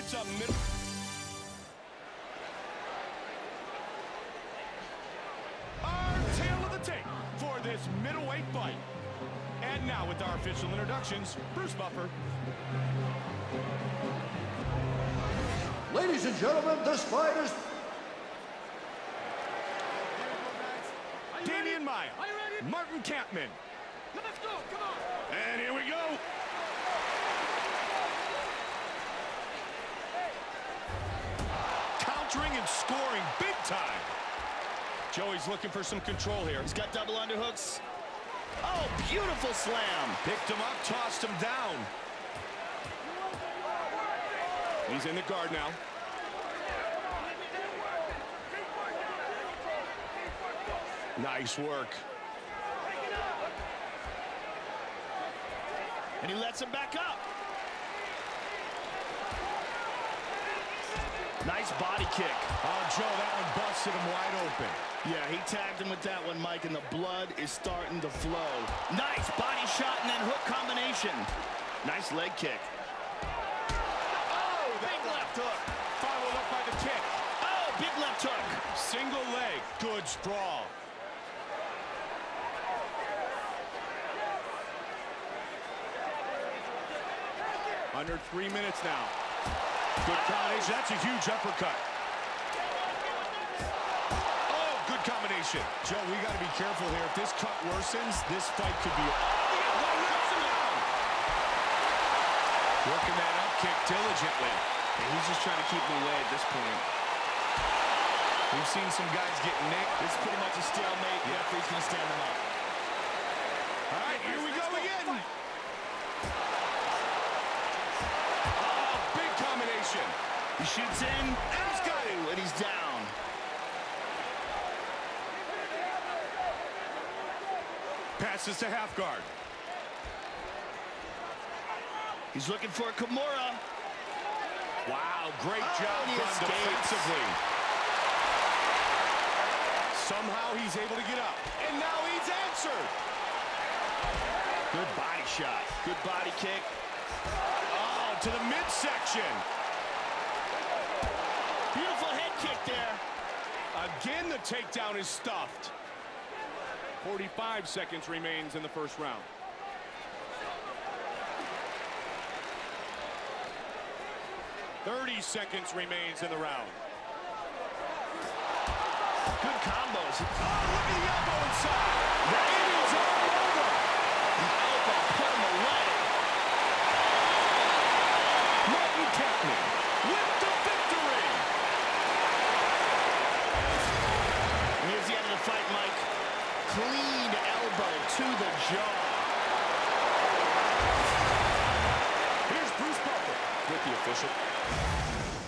It's a middle. Our tail of the tape for this middleweight fight. And now with our official introductions, Bruce Buffer. Ladies and gentlemen, this fight is... Damian Maia, Martin Kampmann. Let's go, come on. And here we go. Countering and scoring big time. Joey's looking for some control here. He's got double underhooks. Oh, beautiful slam. Picked him up, tossed him down. He's in the guard now. Nice work. And he lets him back up. Nice body kick. Oh, Joe, that one busted him wide open. Yeah, he tagged him with that one, Mike, and the blood is starting to flow. Nice body shot and then hook combination. Nice leg kick. Oh, big left hook. Followed up by the kick. Oh, big left hook. Single leg. Good sprawl. Under 3 minutes now. Good combination. That's a huge uppercut. Oh, good combination. Joe, we got to be careful here. If this cut worsens, this fight could be... Working that up kick diligently. And he's just trying to keep him away at this point. We've seen some guys get nicked. It's pretty much a stalemate. The referee's going to stand him up. All right, here we go again. He shoots in, and he's got it, and he's down. Passes to half guard. He's looking for a Kimura. Wow, great job done defensively. Somehow he's able to get up, and now he's answered. Good body shot, good body kick. Oh, to the midsection. Beautiful head kick there. Again, the takedown is stuffed. 45 seconds remains in the first round. Seconds remains in the round. Good combos. Oh, look at the elbow inside. It is all over. The elbow put him away. Martin Kampmann with the victory. And here's the end of the fight, Mike. Clean elbow to the jaw. Here's Bruce Buffer with the official.